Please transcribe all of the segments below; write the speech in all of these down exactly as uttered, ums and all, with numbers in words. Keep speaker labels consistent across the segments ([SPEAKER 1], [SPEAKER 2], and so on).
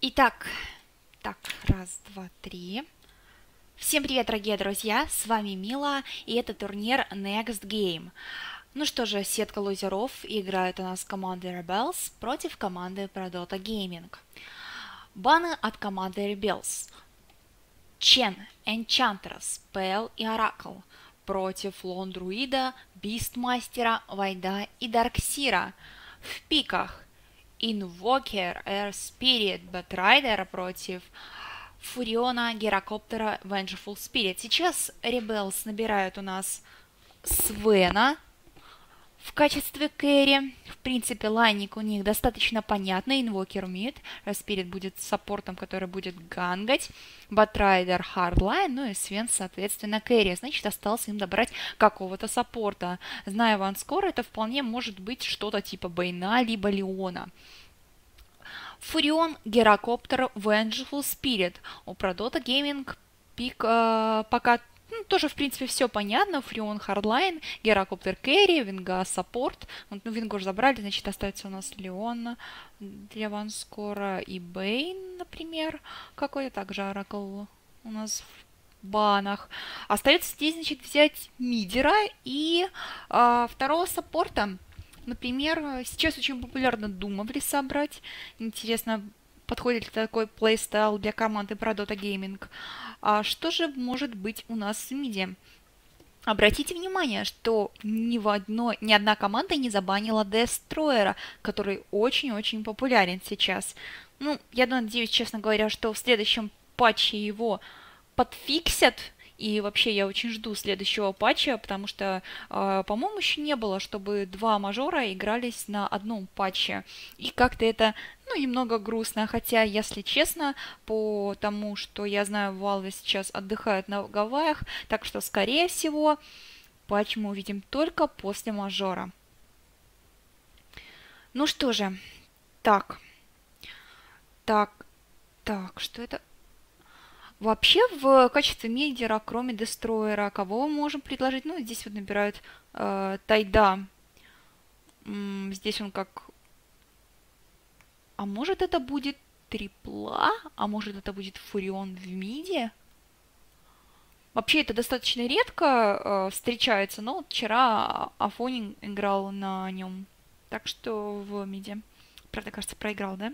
[SPEAKER 1] Итак, так, раз, два, три. Всем привет, дорогие друзья, с вами Мила, и это турнир Next Game. Ну что же, сетка лузеров, играет у нас команда Rebels против команды Prodota Gaming. Баны от команды Rebels. Чен, Enchantress, Пэл и Oracle против Лон Друида, Бистмастера, Вайда и Дарксира. В пиках Invoker, Air Spirit, Batrider против Фуриона, Герокоптера, Vengeful Spirit. Сейчас Rebels набирают у нас Свена в качестве кэри. В принципе, лайник у них достаточно понятный. Инвокер мид. Spirit будет саппортом, который будет гангать. Batrider хардлайн. Ну и Свен, соответственно, кэри. Значит, осталось им добрать какого-то саппорта. Зная ванскор, это вполне может быть что-то типа Бейна, либо Леона. Фурион, Герокоптер, Vengeful Spirit. У Prodota Gaming пик э, пока ну, тоже, в принципе, все понятно. Фурион, Хардлайн, Герокоптер, Кэрри, Винга, Саппорт. Вот, ну, Вингу уже забрали, значит, остается у нас Леон для ванскора и Бейн, например. Какой-то также Оракл у нас в банах. Остается здесь, значит, взять мидера и э, второго саппорта. Например, сейчас очень популярно Думовли собрать. Интересно, подходит ли такой плейстайл для команды Prodota Gaming. А что же может быть у нас в миде? Обратите внимание, что ни, в одно, ни одна команда не забанила Дестроера, который очень-очень популярен сейчас. Ну, я надеюсь, честно говоря, что в следующем патче его подфиксят. И вообще я очень жду следующего патча, потому что, э, по-моему, еще не было, чтобы два мажора игрались на одном патче. И как-то это, ну, немного грустно. Хотя, если честно, по тому, что я знаю, Valve сейчас отдыхают на Гавайях, так что, скорее всего, патч мы увидим только после мажора. Ну что же, так, так, так, что это? Вообще, в качестве мидера, кроме Дестроера, кого мы можем предложить? Ну, здесь вот набирают э, Тайда. М, здесь он как... А может это будет трипла? А может это будет Фурион в миде? Вообще это достаточно редко э, встречается, но вот вчера Афонин играл на нем. Так что в миде. Правда, кажется, проиграл, да?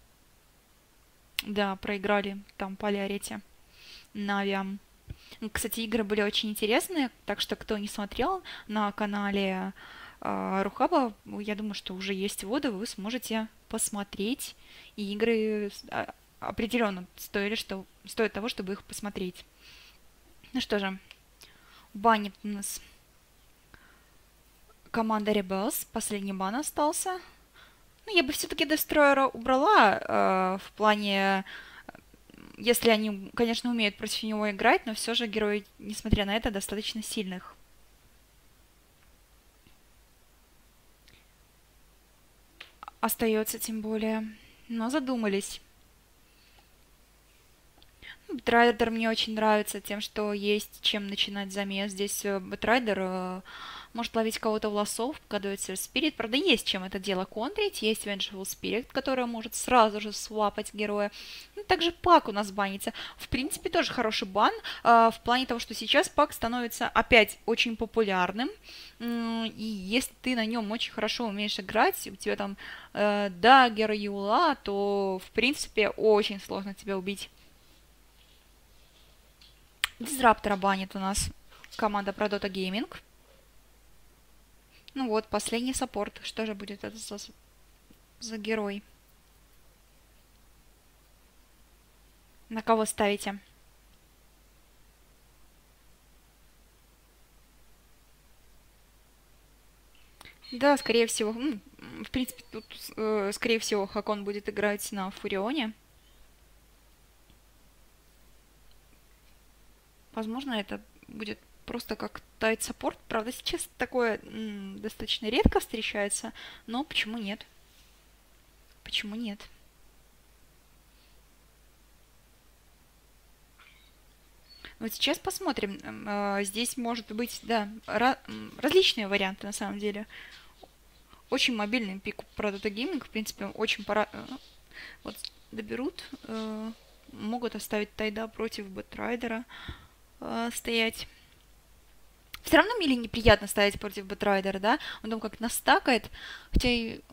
[SPEAKER 1] Да, проиграли там по Лиарете. Навиам. Кстати, игры были очень интересные, так что кто не смотрел на канале э, Рухаба, я думаю, что уже есть вводы, вы сможете посмотреть. И игры э, определенно стоили, что, стоят того, чтобы их посмотреть. Ну что же, банит у нас команда Rebels, последний бан остался. Ну, я бы все-таки Дестройера убрала э, в плане... Если они, конечно, умеют против него играть, но все же герои, несмотря на это, достаточно сильных. Остается тем более. Но задумались. Бэтрайдер мне очень нравится тем, что есть чем начинать замес. Здесь Бэтрайдер э, может ловить кого-то в лосов, подгадывается Спирит. Правда, есть чем это дело контрить. Есть Vengeful Spirit, которая может сразу же свапать героя. Ну, также Пак у нас банится. В принципе, тоже хороший бан. Э, в плане того, что сейчас Пак становится опять очень популярным. И если ты на нем очень хорошо умеешь играть, у тебя там э, даггер, юла, то, в принципе, очень сложно тебя убить. Дизраптора банит у нас команда Prodota Gaming. Ну вот, последний саппорт. Что же будет это за, за герой? На кого ставите? Да, скорее всего. Ну, в принципе, тут, э, скорее всего, Хакон будет играть на Фурионе. Возможно, это будет просто как тайт-саппорт. Правда, сейчас такое м, достаточно редко встречается, но почему нет? Почему нет? Вот сейчас посмотрим. Э, здесь может быть, да, ra различные варианты на самом деле. Очень мобильный пик Prodota Gaming, в принципе, очень пора... Вот доберут, э, могут оставить Тайда против Бэтрайдера э, стоять. Все равно Миле неприятно стоять против Бэтрайдера, да? Он там как настакает, хотя и...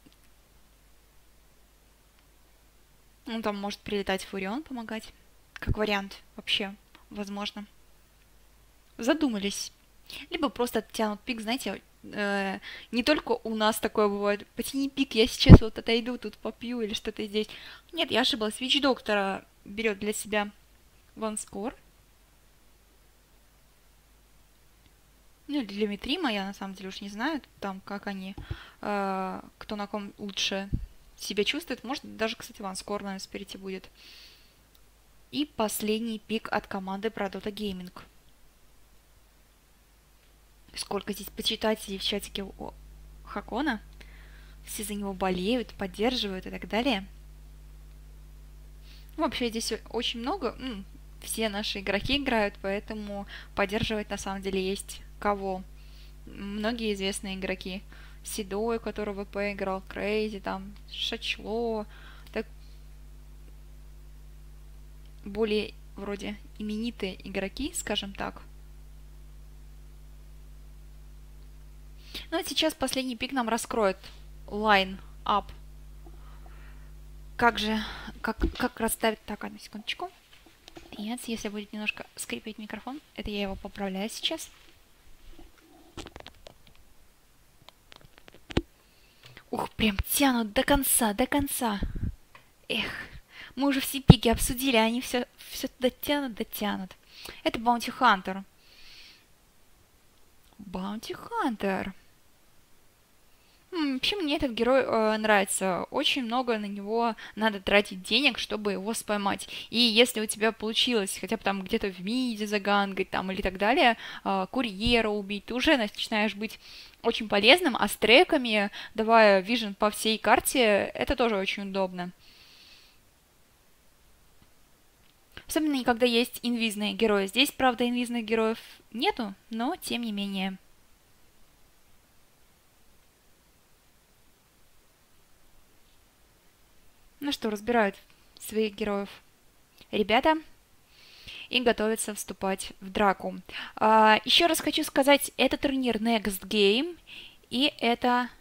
[SPEAKER 1] Он там может прилетать Фурион помогать. Как вариант вообще, возможно. Задумались. Либо просто тянут пик, знаете, э, не только у нас такое бывает. Потяни пик, я сейчас вот отойду, тут попью или что-то здесь. Нет, я ошиблась. Вич Доктора берет для себя ванскор. Ну, для Митрима я на самом деле уж не знаю, там, как они, э, кто на ком лучше себя чувствует. Может, даже, кстати, ванскор, наверное, спереди будет. И последний пик от команды Prodota Gaming. Сколько здесь почитателей в чатике у Хакона. Все за него болеют, поддерживают и так далее. Вообще здесь очень много. М, все наши игроки играют, поэтому поддерживать на самом деле есть кого. Многие известные игроки. Седой, который в ВП играл, Крейзи, там, Шачло. Так, более вроде именитые игроки, скажем так. Ну а сейчас последний пик нам раскроет лайн-ап. Как же, как, как расставить... Так, одну секундочку. Нет, если будет немножко скрипеть микрофон, это я его поправляю сейчас. Ух, прям тянут до конца, до конца. Эх, мы уже все пики обсудили, а они все, все дотянут, дотянут. Это Bounty Hunter. Bounty Hunter. М, вообще мне этот герой э, нравится. Очень много на него надо тратить денег, чтобы его споймать. И если у тебя получилось хотя бы там где-то в миде загангать там или так далее, э, курьера убить, ты уже начинаешь быть очень полезным, а с треками, давая вижен по всей карте, это тоже очень удобно. Особенно, когда есть инвизные герои. Здесь, правда, инвизных героев нету, но тем не менее. Ну что, разбирают своих героев ребята и готовятся вступать в драку. А, еще раз хочу сказать, это турнир Next Game, и это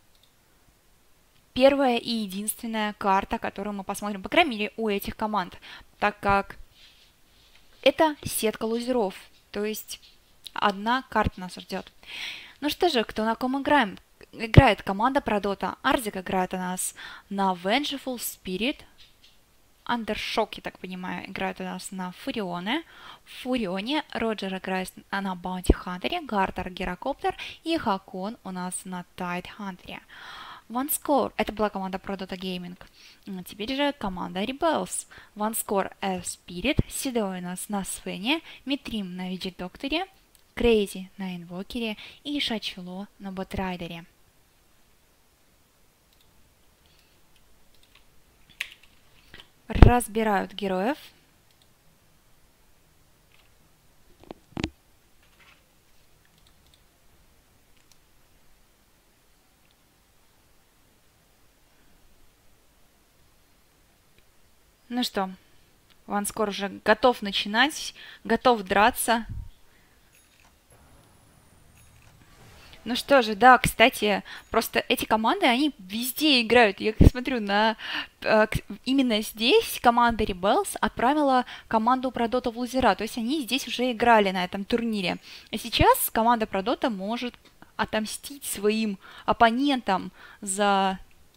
[SPEAKER 1] первая и единственная карта, которую мы посмотрим, по крайней мере, у этих команд, так как это сетка лузеров, то есть одна карта нас ждет. Ну что же, кто на ком играем? Играет команда Prodota. Arzik играет у нас на Vengeful Spirit. Undershock, я так понимаю, играет у нас на Фурионе. В Фурионе Роджер играет на Bounty Hunter, Гартер Герокоптер и Хакон у нас на Tide Hunter. OneScore, это была команда Prodota Gaming. Теперь же команда Rebels. OneScore F Spirit, Седой у нас на Свене, Митрим на Вич Докторе, Крейзи на Инвокере и Шачло на Ботрайдере. Разбирают героев. Ну что, OneScore уже готов начинать, готов драться. Ну что же, да, кстати, просто эти команды, они везде играют. Я смотрю на... Э, именно здесь команда Rebels отправила команду Prodota в лузера. То есть они здесь уже играли на этом турнире. А сейчас команда Prodota может отомстить своим оппонентам за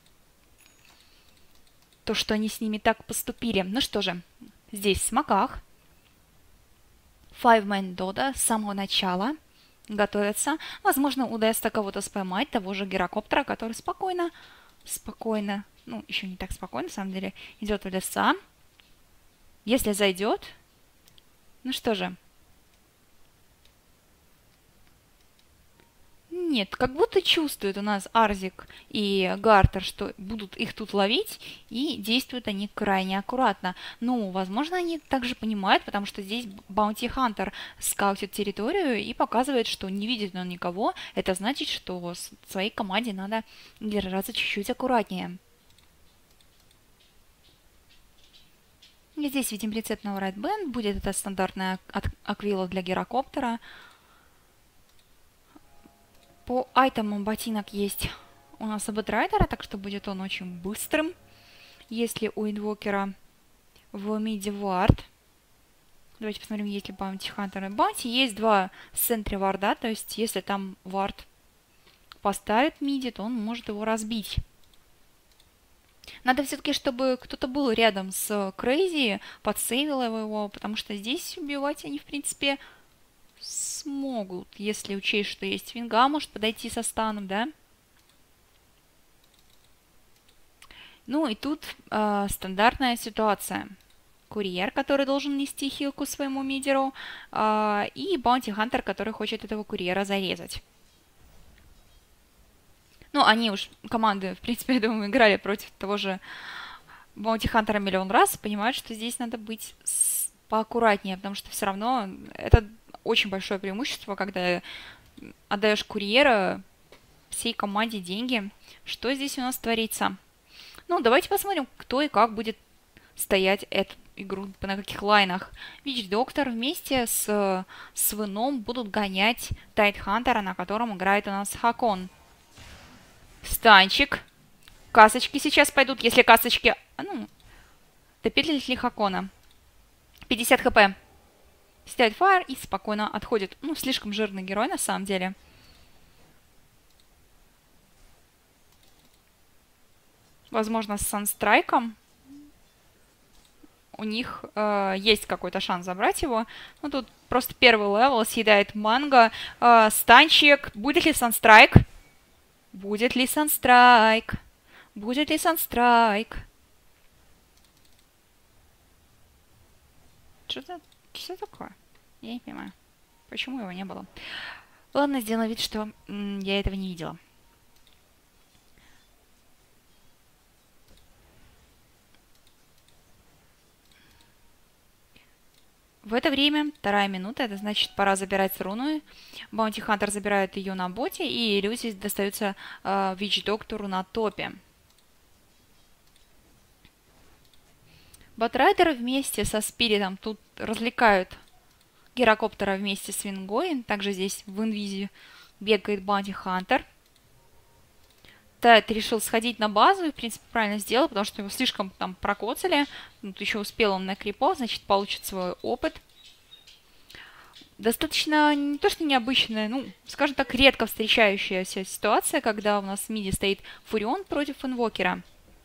[SPEAKER 1] то, что они с ними так поступили. Ну что же, здесь в смоках. Five-Man Dodo с самого начала готовятся. Возможно, удастся кого-то споймать, того же Герокоптера, который спокойно, спокойно, ну, еще не так спокойно, на самом деле, идет в леса. Если зайдет, ну что же. Нет, как будто чувствует у нас Арзик и Гартер, что будут их тут ловить, и действуют они крайне аккуратно. Ну, возможно, они также понимают, потому что здесь Bounty Hunter скаутит территорию и показывает, что не видит он никого. Это значит, что своей команде надо держаться чуть-чуть аккуратнее. Здесь видим рецепт на Right Band. Будет это стандартная аквила для гирокоптера. По айтемам ботинок есть у нас у Бэтрайдера, так что будет он очень быстрым. Если у инвокера в миде вард. Давайте посмотрим, есть ли Баунти Хантер и Баунти. Есть два в центре варда, то есть если там вард поставит миди, то он может его разбить. Надо все-таки, чтобы кто-то был рядом с Крейзи, подсейвил его, потому что здесь убивать они, в принципе, смогут, если учесть, что есть Винга, может подойти со станом, да? Ну и тут э, стандартная ситуация. Курьер, который должен нести хилку своему мидеру, э, и Баунти Хантер, который хочет этого курьера зарезать. Ну, они уж, команды, в принципе, я думаю, играли против того же Баунти Хантера миллион раз, понимают, что здесь надо быть поаккуратнее, потому что все равно это очень большое преимущество, когда отдаешь курьера всей команде деньги. Что здесь у нас творится? Ну, давайте посмотрим, кто и как будет стоять эту игру, на каких лайнах. Вич Доктор вместе с Свином будут гонять Тайт Хантера, на котором играет у нас Хакон. Станчик. Касочки сейчас пойдут, если касочки... Ну, допетлит ли Хакона? пятьдесят хп. Ставит фаер и спокойно отходит. Ну, слишком жирный герой на самом деле. Возможно, с Санстрайком у них э, есть какой-то шанс забрать его. Ну, тут просто первый левел, съедает манго. Э, станчик. Будет ли Санстрайк? Будет ли Санстрайк? Будет ли Санстрайк? Что-то... Что такое? Я не понимаю. Почему его не было? Ладно, сделаем вид, что м, я этого не видела. В это время, вторая минута, это значит, пора забирать руну. Баунти Хантер забирает ее на боте, и иллюзии достаются э, Вич Доктору на топе. Батрайдеры вместе со Спиритом тут развлекают гирокоптера вместе с Вингой. Также здесь в инвизе бегает Баунти Хантер. Тайт решил сходить на базу и, в принципе, правильно сделал, потому что его слишком там прокоцали. Тут еще успел он на крипо, значит, получит свой опыт. Достаточно не то, что необычная, ну, скажем так, редко встречающаяся ситуация, когда у нас в миде стоит Фурион против инвокера.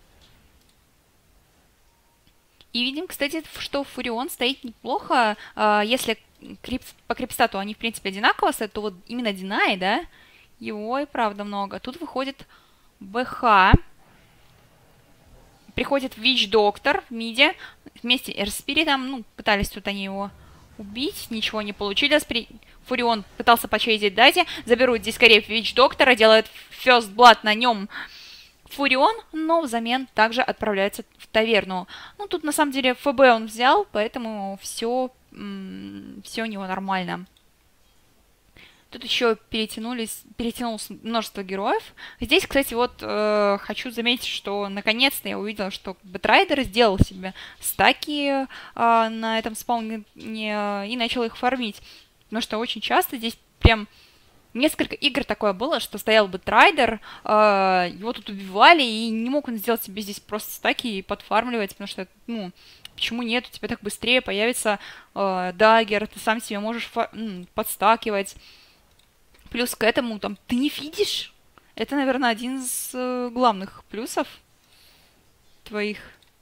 [SPEAKER 1] И видим, кстати, что Фурион стоит неплохо. Если крип, по крипстату они, в принципе, одинаково стоят, то вот именно Динай, да, его и правда много. Тут выходит БХ. Приходит Вич Доктор в миде. Вместе с Эрспиритом. Ну, пытались тут они его убить. Ничего не получилось. Фурион пытался почейзить Дази. Заберут здесь скорее Вич Доктора. Делает First Blood на нем Фурион. Но взамен также отправляется в таверну. Ну, тут на самом деле ФБ он взял. Поэтому все, все у него нормально. Тут еще перетянулись, перетянулось множество героев. Здесь, кстати, вот э, хочу заметить, что наконец-то я увидела, что Бэтрайдер сделал себе стаки э, на этом спауне э, и начал их фармить. Потому что очень часто здесь прям несколько игр такое было, что стоял Бэтрайдер, э, его тут убивали, и не мог он сделать себе здесь просто стаки и подфармливать, потому что, ну, почему нет, у тебя так быстрее появится э, даггер, ты сам себе можешь м, подстакивать. Плюс к этому, там, ты не видишь. Это, наверное, один из э, главных плюсов твоих.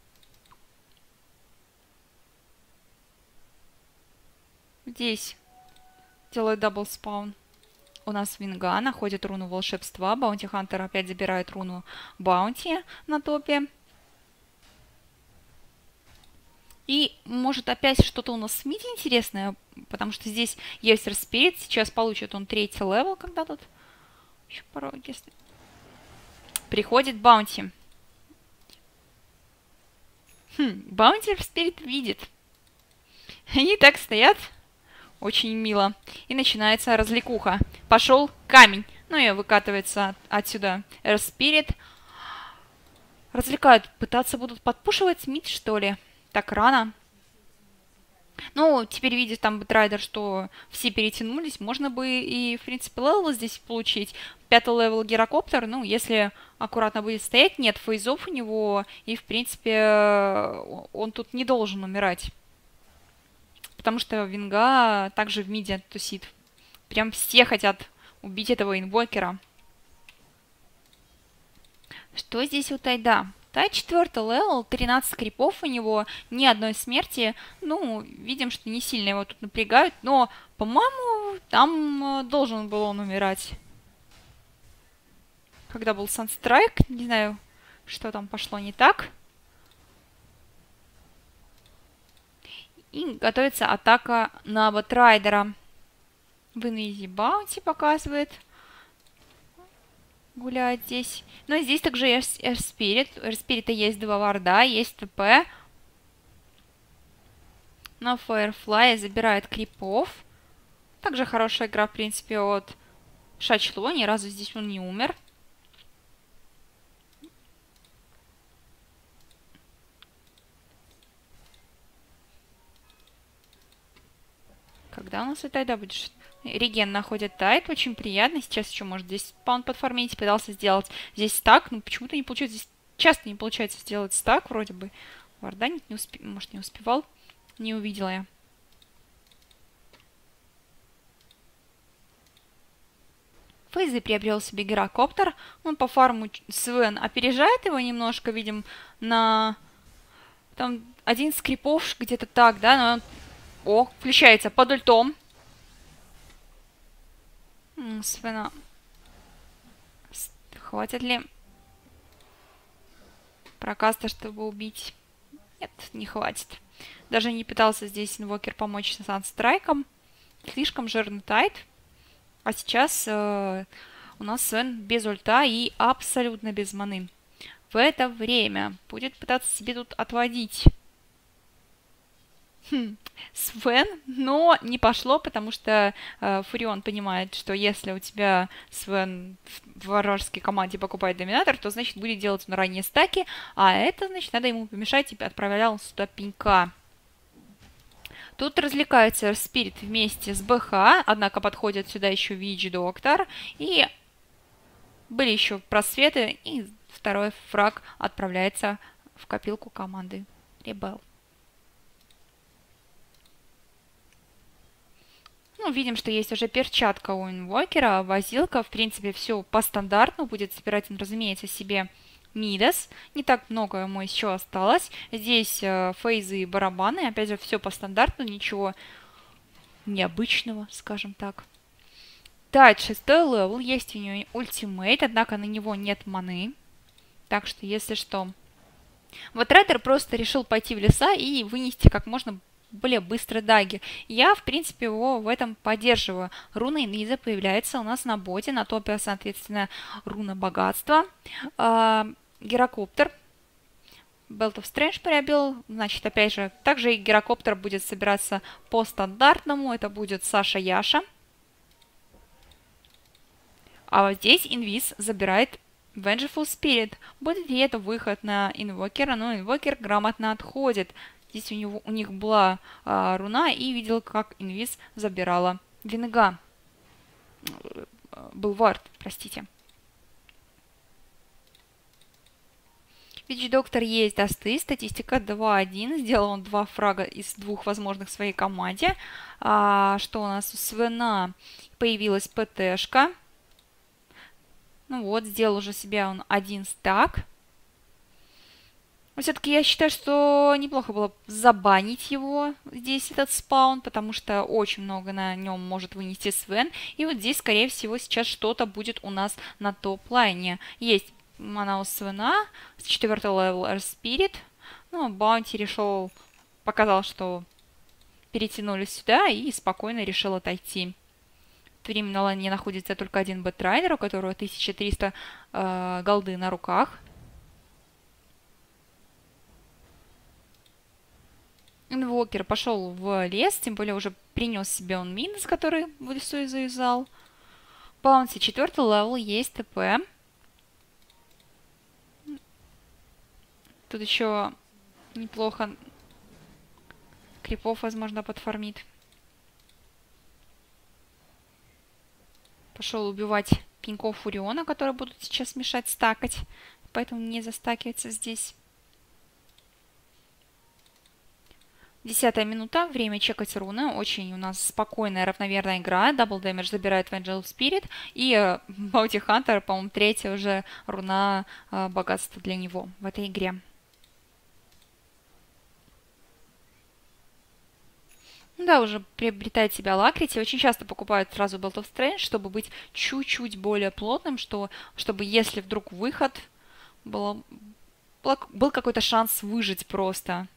[SPEAKER 1] Здесь делает дабл спаун. У нас Винга находит руну волшебства. Баунти Хантер опять забирает руну Баунти на топе. И может опять что-то у нас в миде интересное, потому что здесь есть Спирит, сейчас получит он третий левел, когда тут еще порог, если... Приходит Баунти. Хм, Баунти Спирит видит. Они так стоят, очень мило. И начинается развлекуха. Пошел камень. Ну и выкатывается отсюда Спирит. Развлекают, пытаться будут подпушивать мид, что ли? Так рано. Ну, теперь видит там Бэтрайдер, что все перетянулись, можно бы и, в принципе, левел здесь получить. Пятый левел Гирокоптер, ну, если аккуратно будет стоять, нет фейзов у него, и, в принципе, он тут не должен умирать. Потому что Винга также в миде тусит. Прям все хотят убить этого инвокера. Что здесь у Тайда? Тай четвертый левел, тринадцать крипов у него, ни одной смерти. Ну, видим, что не сильно его тут напрягают, но, по-моему, там э, должен был он умирать. Когда был Санстрайк, не знаю, что там пошло не так. И готовится атака на Бэтрайдера. В Инвизи Баунти показывает. Гуляет здесь. Ну и здесь также есть Эрспирит. У Эрспирита есть два варда, есть ТП. Но Firefly забирает крипов. Также хорошая игра, в принципе, от Шачло. Ни разу здесь он не умер. Когда у нас и Тайда будет? Реген находит Тайд, очень приятно. Сейчас еще может здесь спаун подформить. Пытался сделать здесь стак, но почему-то не получается. Здесь часто не получается сделать стак, вроде бы. Варданить не успел, может, не успевал. Не увидела я. Фейзи приобрел себе гирокоптер. Он по фарму Свен опережает его немножко, видим, на... Там один скрипов где-то так, да, но он... О, включается под ультом. Свена. Хватит ли прокаста, чтобы убить? Нет, не хватит. Даже не пытался здесь инвокер помочь с санстрайком. Слишком жирный тайт. А сейчас э, у нас Свен без ульта и абсолютно без маны. В это время будет пытаться себе тут отводить хм, Свен, но не пошло, потому что э, Фурион понимает, что если у тебя Свен в варварской команде покупает доминатор, то значит будет делать на ранние стаки, а это значит надо ему помешать, и отправлял сюда пенька. Тут развлекается Спирит вместе с БХ, однако подходит сюда еще Вич Доктор. И были еще просветы, и второй фраг отправляется в копилку команды Ребел. Ну, видим, что есть уже перчатка у инвокера, возилка. В принципе, все по стандарту. Будет собирать он, разумеется, себе Мидас. Не так много ему еще осталось. Здесь э, фейзы и барабаны. Опять же, все по стандарту, ничего необычного, скажем так. Тайд шестой левел. Есть у него ультимейт, однако на него нет маны. Так что, если что... Вот Райдер просто решил пойти в леса и вынести как можно более быстро даги. Я, в принципе, его в этом поддерживаю. Руна Инвиза появляется у нас на боте, на топе, соответственно, руна богатства. А, Гирокоптер. Belt of Strange приобрел. Значит, опять же, также и Гирокоптер будет собираться по стандартному. Это будет Саша Яша. А вот здесь Инвиз забирает Vengeful Spirit. Будет ли это выход на инвокера? Но инвокер грамотно отходит. Здесь у, него, у них была а, руна, и видел, как Инвиз забирала Винга. Был вард, простите. Вич Доктор есть досты, статистика два один. Сделал он два фрага из двух возможных в своей команде. А, что у нас у Свена? Появилась ПТшка. Ну вот, сделал уже себе он один стак. Все-таки я считаю, что неплохо было забанить его здесь, этот спаун, потому что очень много на нем может вынести Свен. И вот здесь, скорее всего, сейчас что-то будет у нас на топ-лайне. Есть мана у Свена, с четвертого левела Spirit. Ну, Баунти решил, показал, что перетянулись сюда и спокойно решил отойти. В то время на лайне находится только один Бэтрайдер, у которого тысяча триста э, голды на руках. Инвокер пошел в лес, тем более уже принес себе он минус, который в лесу и завязал. Баунси четвертый левел, есть ТП. Тут еще неплохо Крипов, возможно, подфармит. Пошел убивать пеньков Фуриона, которые будут сейчас мешать стакать. Поэтому не застакивается здесь. Десятая минута. Время чекать руны. Очень у нас спокойная, равномерная игра. Дабл дэмэдж забирает Vengeful Spirit. И Bounty Hunter, по-моему, третья уже руна э, богатства для него в этой игре. Да, уже приобретает себя Alacrity. Очень часто покупают сразу Belt of Strength, чтобы быть чуть-чуть более плотным, что, чтобы если вдруг выход, было, был какой-то шанс выжить просто.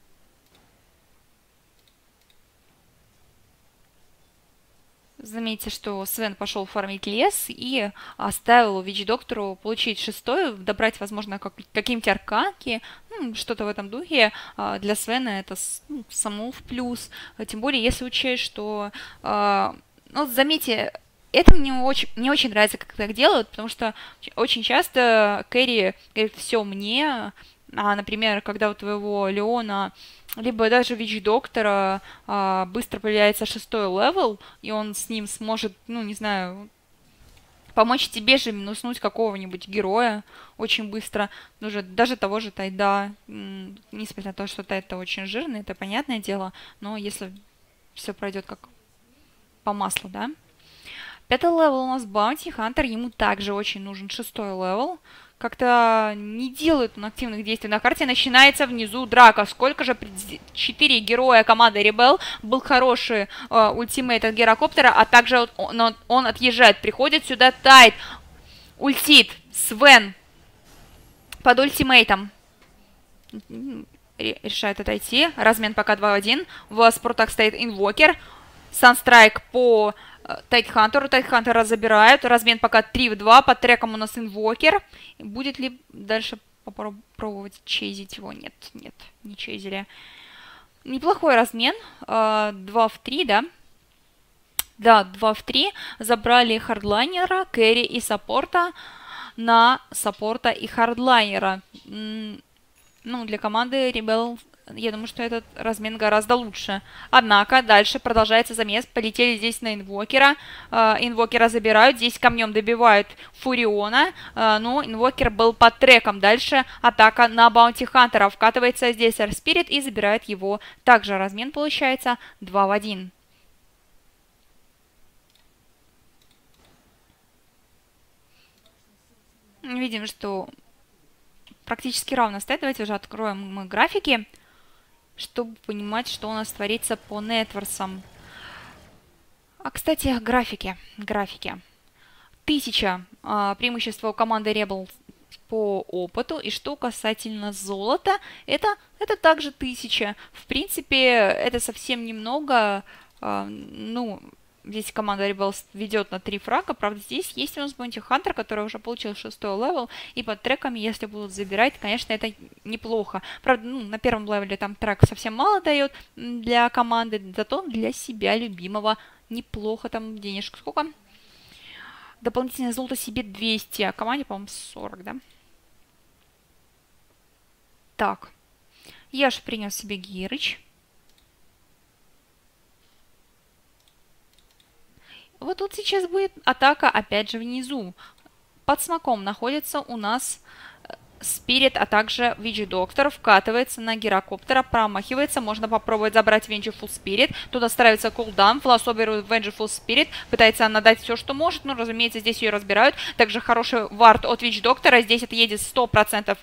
[SPEAKER 1] Заметьте, что Свен пошел фармить лес и оставил Вич-доктору получить шестой, добрать, возможно, как, какие-нибудь арканки, ну, что-то в этом духе. Для Свена это ну, само в плюс. Тем более, если учесть, что... Ну, заметьте, это мне очень, мне очень нравится, как так делают, потому что очень часто Кэрри говорит, все мне, а, например, когда у твоего Леона... Либо даже Вич-доктора а, быстро появляется шестой левел, и он с ним сможет, ну, не знаю, помочь тебе же минуснуть какого-нибудь героя очень быстро. Даже, даже того же Тайда, несмотря на то, что Тайд-то очень жирный, это понятное дело, но если все пройдет как по маслу, да. Пятый левел у нас Баунти Хантер, ему также очень нужен шестой левел. Как-то не делают он активных действий на карте. Начинается внизу драка. Сколько же? Четыре героя команды Ребел. Был хороший э, ультимейт от Герокоптера, а также он, он, он отъезжает. Приходит сюда Тайд. Ультит. Свен. Под ультимейтом. Решает отойти. Размен пока два в один. В спортах стоит инвокер. Санстрайк по... Тайдхантеру. Тайдхантера забирают. Размен пока три в два. Под треком у нас инвокер. Будет ли дальше попробовать чейзить его? Нет, нет, не чейзили. Неплохой размен. два в три, да? Да, два в три. Забрали хардлайнера, кэрри и саппорта на саппорта и хардлайнера. Ну, для команды Rebel... Я думаю, что этот размен гораздо лучше. Однако дальше продолжается замес. Полетели здесь на инвокера. Э, инвокера забирают. Здесь камнем добивают Фуриона. Э, но инвокер был под треком. Дальше атака на Баунти Хантера. Вкатывается здесь Air Spirit и забирает его. Также размен получается два в один. Видим, что практически равно стоит. Давайте уже откроем мы графики, чтобы понимать, что у нас творится по нетворсам. А, кстати, графики. Графики. Тысяча а, преимущества у команды Rebel по опыту. И что касательно золота, это, это также тысяча. В принципе, это совсем немного. А, ну... Здесь команда Rebels ведет на три фрага. Правда, здесь есть у нас Bounty Hunter, который уже получил шестой левел. И под треками, если будут забирать, конечно, это неплохо. Правда, ну, на первом левеле там трек совсем мало дает для команды. Зато для себя любимого неплохо там денежку. Сколько? Дополнительное золото себе двести, а команде, по-моему, сорок, да? Так. Я же принял себе Гирыч. Вот тут сейчас будет атака опять же внизу. Под смоком находится у нас Спирит, а также Вич-доктор. Вкатывается на Герокоптера, промахивается. Можно попробовать забрать Vengeful Spirit. Туда ставится кулдаун. Флассоберует Vengeful Spirit. Пытается она дать все, что может. Но, разумеется, здесь ее разбирают. Также хороший вард от Вич-доктора. Здесь отъедет сто процентов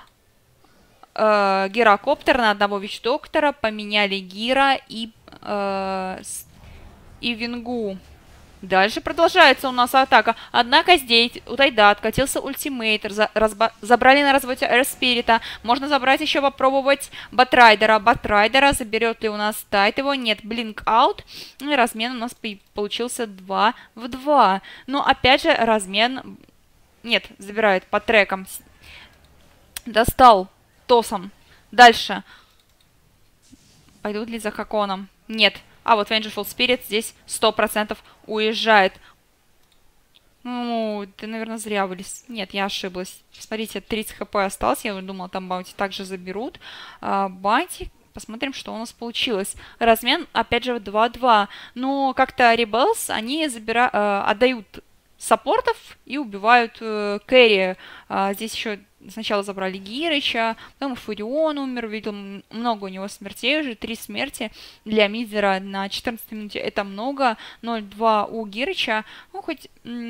[SPEAKER 1] э, Герокоптер на одного Вич-доктора. Поменяли Гира и, э, и Вингу. Дальше продолжается у нас атака. Однако здесь у Тайда откатился ультимейтер. За, разба, забрали на разводе Air Spirit. Можно забрать еще, попробовать Батрайдера. Батрайдера заберет ли у нас Тайд его? Нет, Blink Out. И размен у нас получился два в два. Но опять же размен... Нет, забирает по трекам. Достал тосом. Дальше. Пойдут ли за Хаконом? Нет. А вот Vengeful Spirit здесь сто процентов уезжает. Ну, ты, наверное, зря вылез. Нет, я ошиблась. Смотрите, тридцать хп осталось. Я думала, там Баунти также заберут. А, Баунти, посмотрим, что у нас получилось. Размен, опять же, два-два. Но как-то Rebels, они забира... э, отдают саппортов и убивают э, кэрри. А, здесь еще сначала забрали Гирыча, потом Фурион умер, видел много у него смертей уже, три смерти для мидера на четырнадцатой минуте. Это много, ноль-два у Гирыча. Ну, хоть...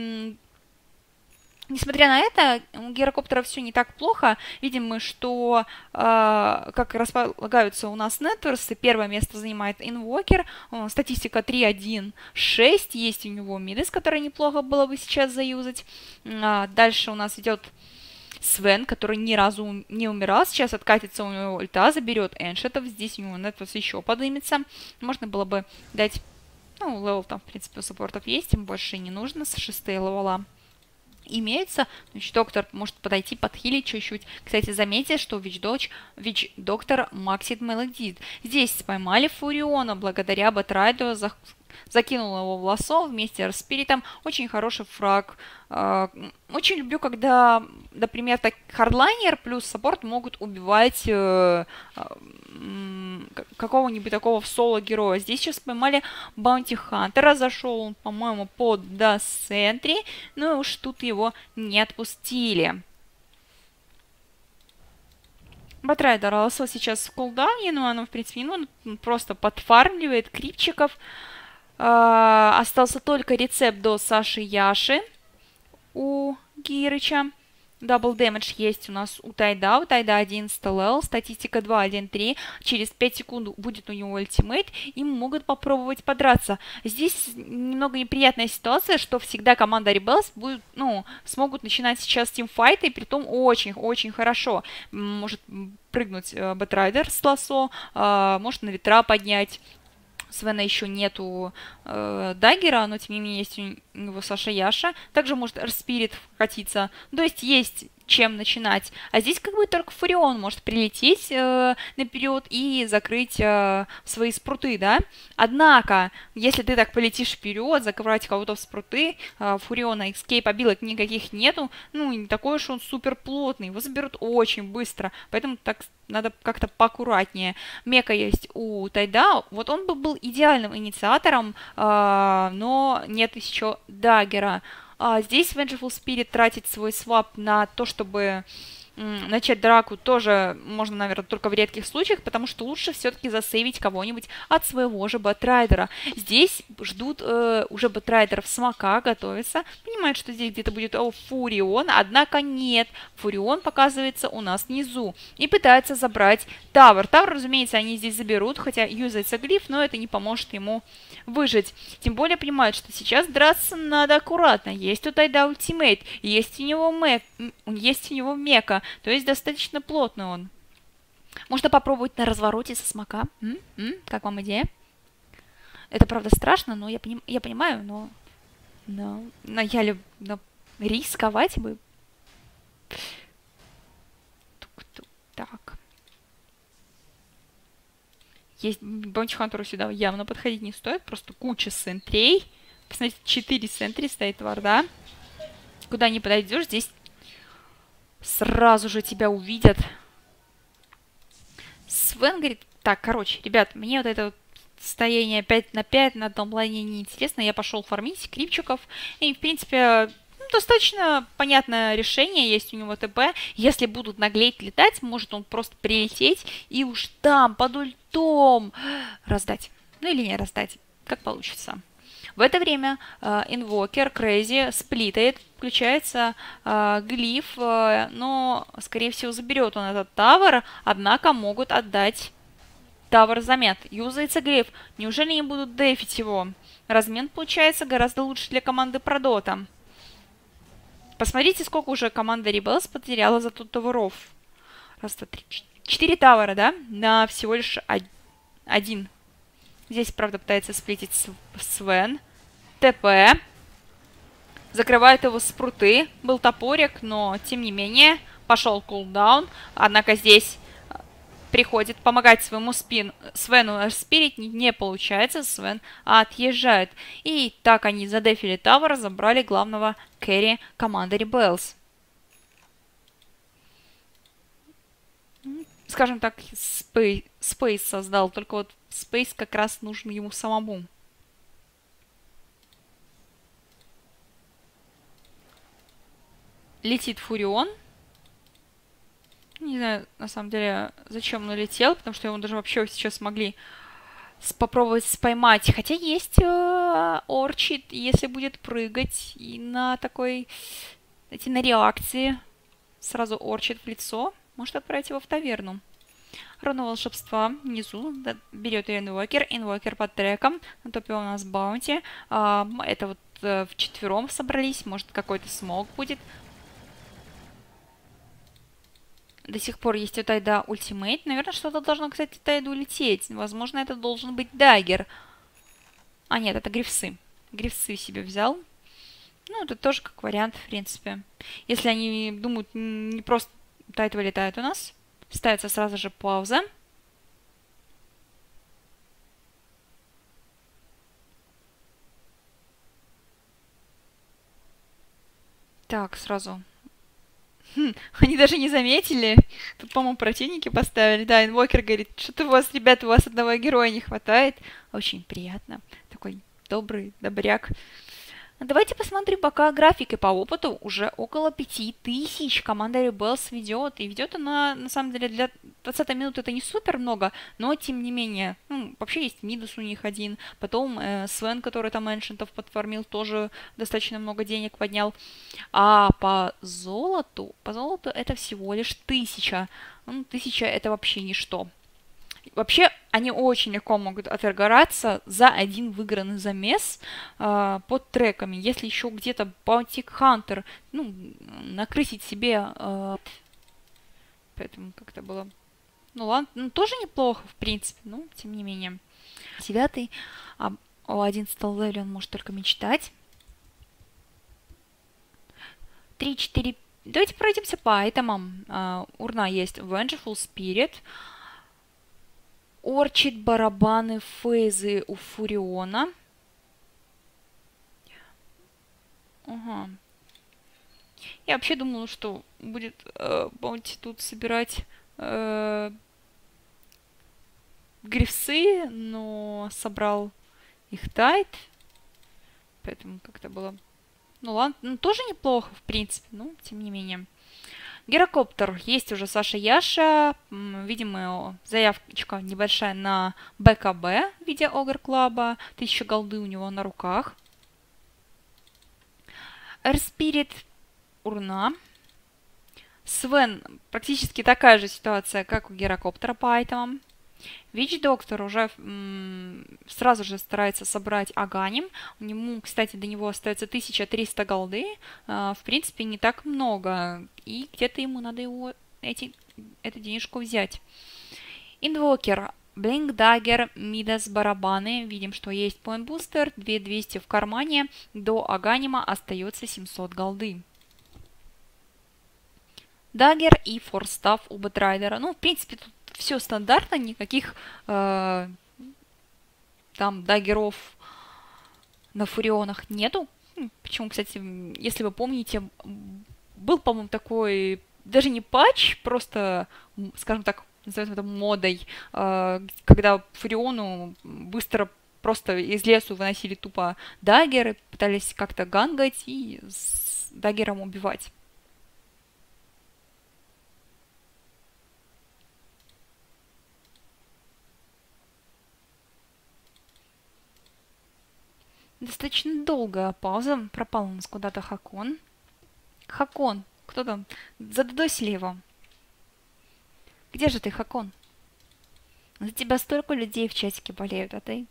[SPEAKER 1] Несмотря на это, у гирокоптера все не так плохо. Видим мы, что э, как располагаются у нас нетверсы. Первое место занимает Инвокер. Э, статистика три один шесть. Есть у него мидес, который неплохо было бы сейчас заюзать. Э, дальше у нас идет Свен, который ни разу не умирал. Сейчас откатится у него ульта, заберет эншетов. Здесь у него нетверс еще поднимется. Можно было бы дать... Ну, левел там, в принципе, у саппортов есть. Им больше не нужно. С шестые левела имеется. Значит, доктор может подойти, подхилить чуть-чуть. Кстати, заметьте, что Вич-Додж, Вич-Доктор максит Мелодит. Здесь поймали Фуриона благодаря Бэтрайду, за... закинул его в лассо вместе с Спиритом. Очень хороший фраг. Очень люблю, когда, например, так хардлайнер плюс саппорт могут убивать э, э, какого-нибудь такого в соло-героя. Здесь сейчас поймали Баунти Хантера. Зашел он, по-моему, под до центре. Ну и уж тут его не отпустили. Бэтрайдер лассо сейчас в кулдауне, но оно, в принципе, ну, он просто подфармливает крипчиков. Э, остался только рецепт до Саши Яши у Гирыча. Дабл дэмэдж есть у нас у Тайда. У Тайда одиннадцатый левел, статистика два один три. Через пять секунд будет у него ультимейт, и могут попробовать подраться. Здесь немного неприятная ситуация, что всегда команда Rebels будет, ну, смогут начинать сейчас тимфайты, и притом очень-очень хорошо. Может прыгнуть э, Бэтрайдер с лассо, э, может на ветра поднять. Свена еще нету э, даггера, но тем не менее есть у него Саша Яша. Также может Эрспирит вкатиться. То есть есть чем начинать. А здесь как бы только Фурион может прилететь э, наперед и закрыть э, свои спруты, да. Однако, если ты так полетишь вперед, закрывать кого-то в спруты, э, Фуриона эскейп обилок никаких нету, ну, не такой уж он супер плотный, его заберут очень быстро, поэтому так надо как-то поаккуратнее. Мека есть у Тайда, вот он бы был идеальным инициатором, э, но нет еще даггера. А здесь Vengeful Spirit тратить свой свап на то, чтобы м, начать драку, тоже можно, наверное, только в редких случаях, потому что лучше все-таки засейвить кого-нибудь от своего же Бэтрайдера. Здесь ждут э, уже Бэтрайдеров смока, готовятся, понимают, что здесь где-то будет о, Фурион, однако нет, Фурион показывается у нас внизу и пытается забрать Тавр. Тавр, разумеется, они здесь заберут, хотя юзается глиф, но это не поможет ему выжить. Тем более понимают, что сейчас драться надо аккуратно. Есть у Тайда ультимейт, есть у него мек, есть у него мека, то есть достаточно плотный он. Можно попробовать на развороте со смока. М? М? Как вам идея? Это правда страшно, но я, поним, я понимаю, но, но, но я люблю рисковать бы. Тук-тук. Так. Есть Баунти Хантеру сюда явно подходить не стоит. Просто куча сентрей. Посмотрите, четыре сентри стоит варда. Куда не подойдешь, здесь сразу же тебя увидят. Свен говорит, так, короче, ребят, мне вот это вот состояние пять на пять на одном лайне неинтересно. Я пошел фармить крипчиков. И, в принципе, ну, достаточно понятное решение. Есть у него ТП. Если будут наглеть летать, может он просто прилететь и уж там, под ультом, раздать. Ну или не раздать, как получится. В это время инвокер, Крейзи сплитает, включается э, глиф, э, но, скорее всего, заберет он этот тавер, однако могут отдать тавер взамен. Юзается глиф. Неужели не будут дефить его? Размен получается гораздо лучше для команды Продота. Посмотрите, сколько уже команда Rebels потеряла за тут таверов. Раз, два, три, четыре тавера, да? На всего лишь один. Здесь, правда, пытается сплитить Свен. ТП. Закрывает его спруты. Был топорик, но, тем не менее, пошел кулдаун. Однако здесь приходит помогать своему спин. Свену спирит не, не получается. Свен отъезжает. И так они задефили тавер, забрали главного кэрри команды Rebels. скажем так, Space, Space создал, только вот Space как раз нужен ему самому. Летит Фурион. Не знаю, на самом деле, зачем он улетел, потому что его даже вообще сейчас могли попробовать поймать. Хотя есть э, Орчид, если будет прыгать и на такой, знаете, на реакции сразу Орчид в лицо, может отправить его в таверну. Руна волшебства внизу, да, берет ее инвокер, инвокер под треком, на топе у нас баунти. А, это вот э, вчетвером собрались, может какой-то смог будет. До сих пор есть у Тайда ультимейт. Наверное, что-то должно, кстати, Тайду улететь. Возможно, это должен быть даггер. А, нет, это грифсы. Грифсы себе взял. Ну, это тоже как вариант, в принципе. Если они думают, не просто Тайд вылетает у нас, ставится сразу же пауза. Так, сразу... Хм, они даже не заметили. Тут, по-моему, противники поставили. Да, инвокер говорит, что-то у вас, ребята, у вас одного героя не хватает. Очень приятно. Такой добрый добряк. Давайте посмотрим пока график, и по опыту уже около пяти тысяч команда Rebels ведет. И ведет она, на самом деле, для двадцатой минуты это не супер много, но тем не менее. Ну, вообще есть Мидус у них один. Потом э, Свен, который там эншентов подформил, тоже достаточно много денег поднял. А по золоту, по золоту это всего лишь тысяча. Ну, тысяча это вообще ничто. Вообще, они очень легко могут отторгаться за один выигранный замес э, под треками. Если еще где-то Bounty Hunter, ну, накрысить себе... Э, поэтому как-то было... Ну ладно, ну, тоже неплохо, в принципе, но тем не менее. Девятый, а о одиннадцатом левеле он может только мечтать. Три, четыре... Давайте пройдемся по айтемам. Э, урна есть Vengeful Spirit. Орчид, барабаны, фейзы у Фуриона. Ага. Я вообще думала, что будет э, Баунти тут собирать э, грифсы, но собрал их Тайд. Поэтому как-то было... Ну ладно, ну тоже неплохо, в принципе, но тем не менее. Герокоптер. Есть уже Саша Яша. Видимо, заявочка небольшая на БКБ в виде Огр Клаба. Тысяча голды у него на руках. Эрспирит. Урна. Свен. Практически такая же ситуация, как у Герокоптера по айтемам. Вич Доктор уже м, сразу же старается собрать Аганим. У него, кстати, до него остается тысяча триста голды. Э, в принципе, не так много. И где-то ему надо его, эти, эту денежку взять. Инвокер. Блинк, Даггер, Мидас, барабаны. Видим, что есть Point Booster. две тысячи двести в кармане. До Аганима остается семьсот голды. Даггер и Форстав у Бэтрайдера. Ну, в принципе, тут все стандартно, никаких э, там даггеров на фурионах нету. Почему, кстати, если вы помните, был, по-моему, такой, даже не патч, просто, скажем так, назовем это модой, э, когда фуриону быстро просто из лесу выносили тупо даггеры, пытались как-то гангать и с даггером убивать. Достаточно долгая пауза. Пропал у нас куда-то Хакон. Хакон, кто там? Задодосили его. Где же ты, Хакон? За тебя столько людей в чатике болеют, а ты?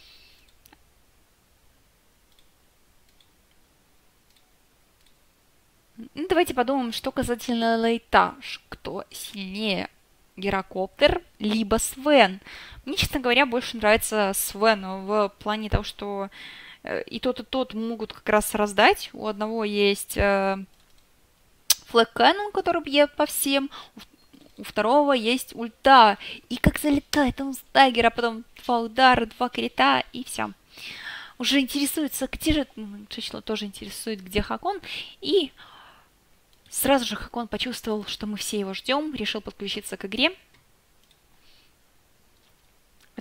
[SPEAKER 1] Ну, давайте подумаем, что касательно лейта. Кто сильнее? Герокоптер, либо Свен. Мне, честно говоря, больше нравится Свен в плане того, что и тот, и тот могут как раз раздать. У одного есть э, флэг каннон, который бьет по всем. У второго есть ульта. И как залетает он с даггера, потом два удара, два крита, и все. Уже интересуется, где же... Чичло тоже интересует, где Хакон. И сразу же Хакон почувствовал, что мы все его ждем. Решил подключиться к игре.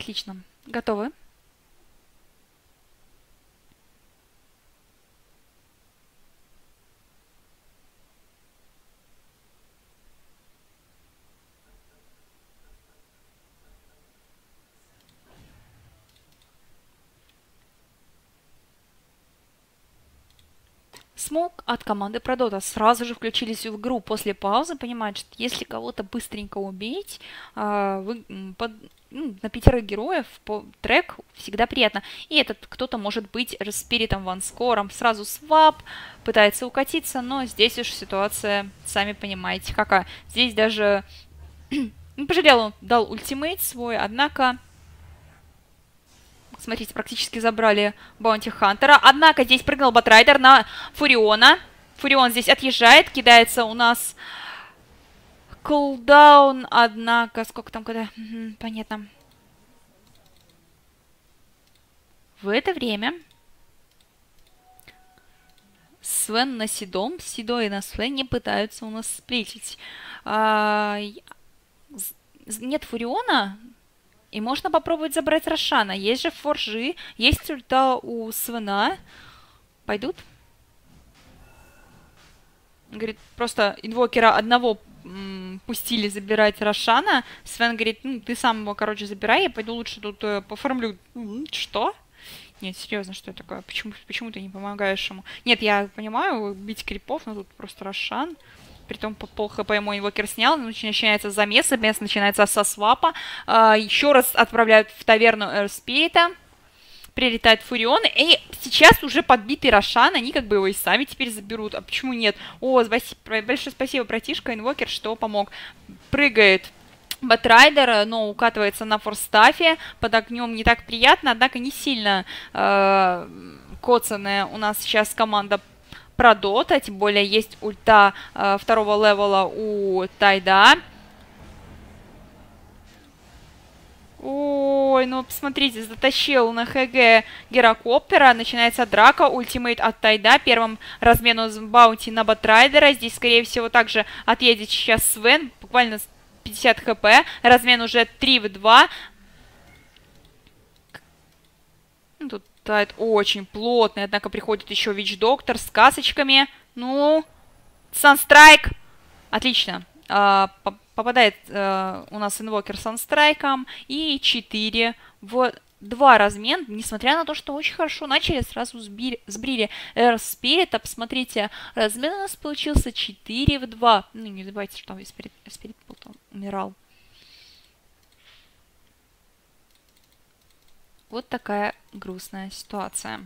[SPEAKER 1] Отлично. Готовы? Смок от команды Продота сразу же включились в игру после паузы, понимают, что если кого-то быстренько убить, а, вы, под, ну, на пятерых героев по трек всегда приятно. И этот кто-то может быть спиритом ванскором, сразу свап, пытается укатиться, но здесь уж ситуация, сами понимаете, какая. Здесь даже не пожалел, он дал ультимейт свой, однако... Смотрите, практически забрали Баунти Хантера. Однако здесь прыгнул Батрайдер на Фуриона. Фурион здесь отъезжает. Кидается у нас кулдаун. Однако, сколько там, когда... Угу, понятно. В это время Свен на Сидом. Сидо и на Свене пытаются у нас сплитить. А... Нет Фуриона... И можно попробовать забрать Рошана. Есть же форжи, есть ульта у Свена. Пойдут? Говорит, просто инвокера одного пустили забирать Рошана. Свен говорит, ну, ты сам его, короче, забирай, я пойду лучше тут э, поформлю. Что? Нет, серьезно, что это такое? Почему, почему ты не помогаешь ему? Нет, я понимаю, бить крипов, но тут просто Рошан. Притом по пол хп ему инвокер снял, начинается замес, замес начинается со свапа. А, еще раз отправляют в таверну Эрспирита. Прилетает Фурион. И сейчас уже подбитый Рошан, они как бы его и сами теперь заберут. А почему нет? О, спасибо, большое спасибо, братишка, инвокер, что помог. Прыгает Батрайдер, но укатывается на форстафе. Под огнем не так приятно, однако не сильно э, коцаная у нас сейчас команда Продота, тем более есть ульта э, второго левела у Тайда. Ой, ну посмотрите, затащил на ХГ Геракоптера, начинается драка, ультимейт от Тайда, первым размену с баунти на Батрайдера, здесь скорее всего также отъедет сейчас Свен, буквально пятьдесят хп, размен уже три в два. Тут Тайд очень плотный, однако приходит еще Вич-доктор с касочками. Ну, Санстрайк. Отлично. А, попадает а, у нас инвокер Санстрайком. И четыре в два размен. Несмотря на то, что очень хорошо начали, сразу сбили, сбрили Эрспирита. Посмотрите, размен у нас получился четыре в два. Ну, не забывайте, что там Эрспирит, Эрспирит потом умирал. Вот такая грустная ситуация.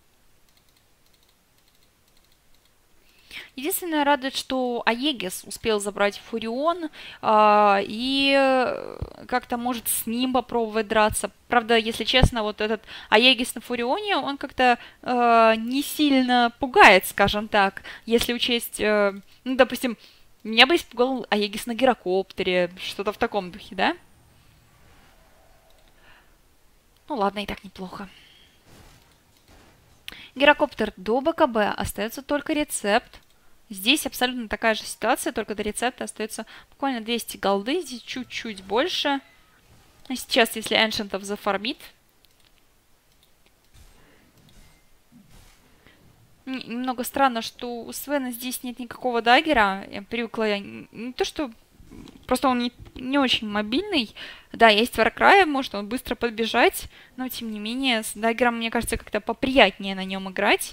[SPEAKER 1] Единственное, радует, что Аегис успел забрать Фурион э, и как-то может с ним попробовать драться. Правда, если честно, вот этот Аегис на Фурионе, он как-то э, не сильно пугает, скажем так. Если учесть, э, ну, допустим, меня бы испугал Аегис на Геракоптере, что-то в таком духе, да? Ну ладно, и так неплохо. Геракоптер до БКБ, остается только рецепт. Здесь абсолютно такая же ситуация, только до рецепта остается буквально двести голды, здесь чуть-чуть больше. А сейчас, если Эншентов зафармит... Немного странно, что у Свена здесь нет никакого даггера. Я привыкла, я... не то что... Просто он не, не очень мобильный. Да, есть Warcry, может он быстро подбежать, но тем не менее с даггером, мне кажется, как-то поприятнее на нем играть.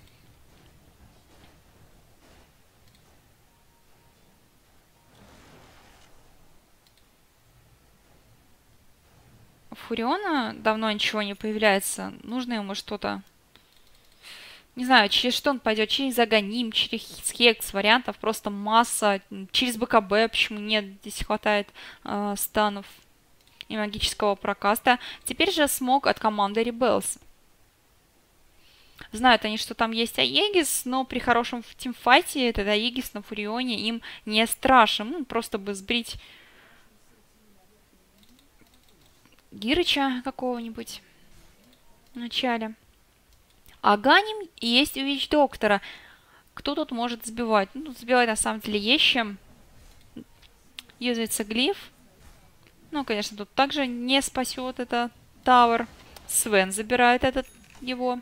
[SPEAKER 1] У Фуриона давно ничего не появляется. Нужно ему что-то... Не знаю, через что он пойдет, через Аганим, через Хекс, вариантов просто масса. Через БКБ, почему нет, здесь хватает э, станов и магического прокаста. Теперь же смог от команды Rebels. Знают они, что там есть Аегис, но при хорошем тимфайте этот Аегис на Фурионе им не страшен. Ну, просто бы сбрить Гирыча какого-нибудь в начале. Аганим и есть Вич-доктора. Кто тут может сбивать? Ну, тут сбивать на самом деле есть чем. Юзается глиф. Ну, конечно, тут также не спасет это Тавер. Свен забирает этот его.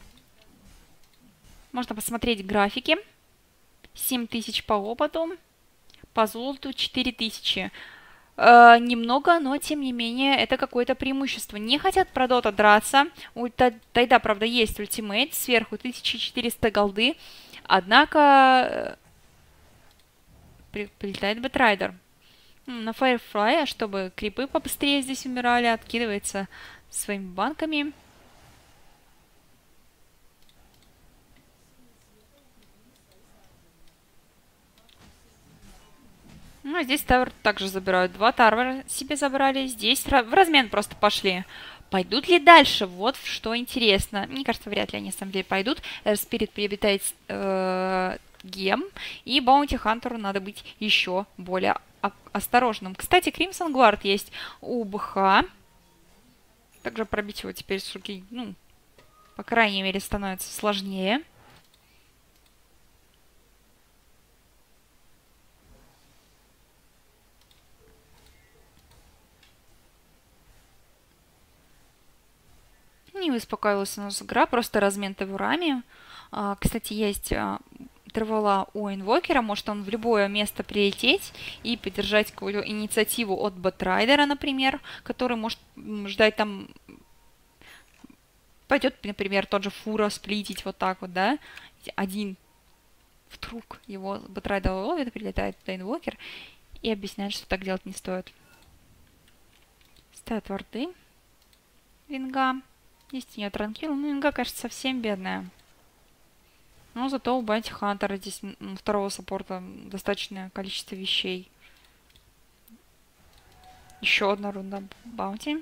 [SPEAKER 1] Можно посмотреть графики. семь тысяч по опыту. По золоту четыре тысячи. Э, немного, но тем не менее это какое-то преимущество. Не хотят про Дота драться. У Тайда, правда, есть ультимейт. Сверху тысяча четыреста голды. Однако э, прилетает Бэтрайдер. На Firefly, чтобы крипы побыстрее здесь умирали, откидывается своими банками. Ну, а здесь Тавер также забирают. Два Тарвара себе забрали. Здесь в размен просто пошли. Пойдут ли дальше? Вот что интересно. Мне кажется, вряд ли они, на самом деле, пойдут. Спирит приобретает э, гем. И Баунти Хантеру надо быть еще более осторожным. Кстати, Кримсон Гвард есть у БХ. Также пробить его теперь с руки, ну, по крайней мере, становится сложнее. Не успокоилась у нас игра, просто размен таврами. А, кстати, есть а, интервала у инвокера, может он в любое место прилететь и поддержать какую-то инициативу от Бэтрайдера, например, который может ждать там... Пойдет, например, тот же Фура сплитить вот так вот, да? Один вдруг его Бэтрайдер ловит, прилетает туда инвокер и объясняет, что так делать не стоит. Ставят варды. Винга. Есть у нее транкил. Ну, Винга, кажется, совсем бедная. Но зато у Баунти Хантера здесь второго саппорта достаточное количество вещей. Еще одна рунда Баунти.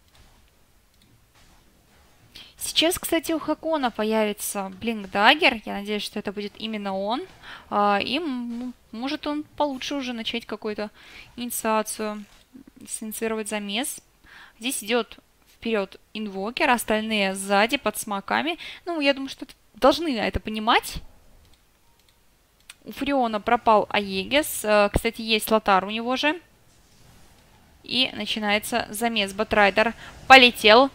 [SPEAKER 1] Сейчас, кстати, у Хакона появится Блинк Даггер. Я надеюсь, что это будет именно он. И может он получше уже начать какую-то инициацию. Синициировать замес. Здесь идет вперед инвокер, остальные сзади под смоками. Ну, я думаю, что должны это понимать. У Фреона пропал Аегис. Кстати, есть Лотар у него же. И начинается замес. Бэтрайдер полетел.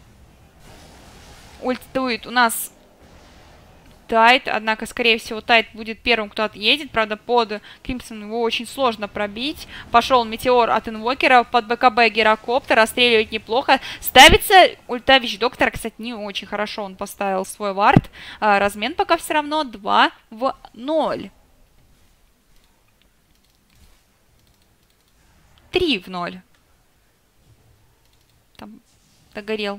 [SPEAKER 1] Ультует у нас Тайд. Однако, скорее всего, Тайд будет первым, кто отъедет. Правда, под Кримсон его очень сложно пробить. Пошел метеор от инвокера. Под БКБ Герокоптер. Расстреливает неплохо. Ставится ульта Вич-доктора. Кстати, не очень хорошо он поставил свой вард. А, размен пока все равно два в ноль. три в ноль. Там догорел.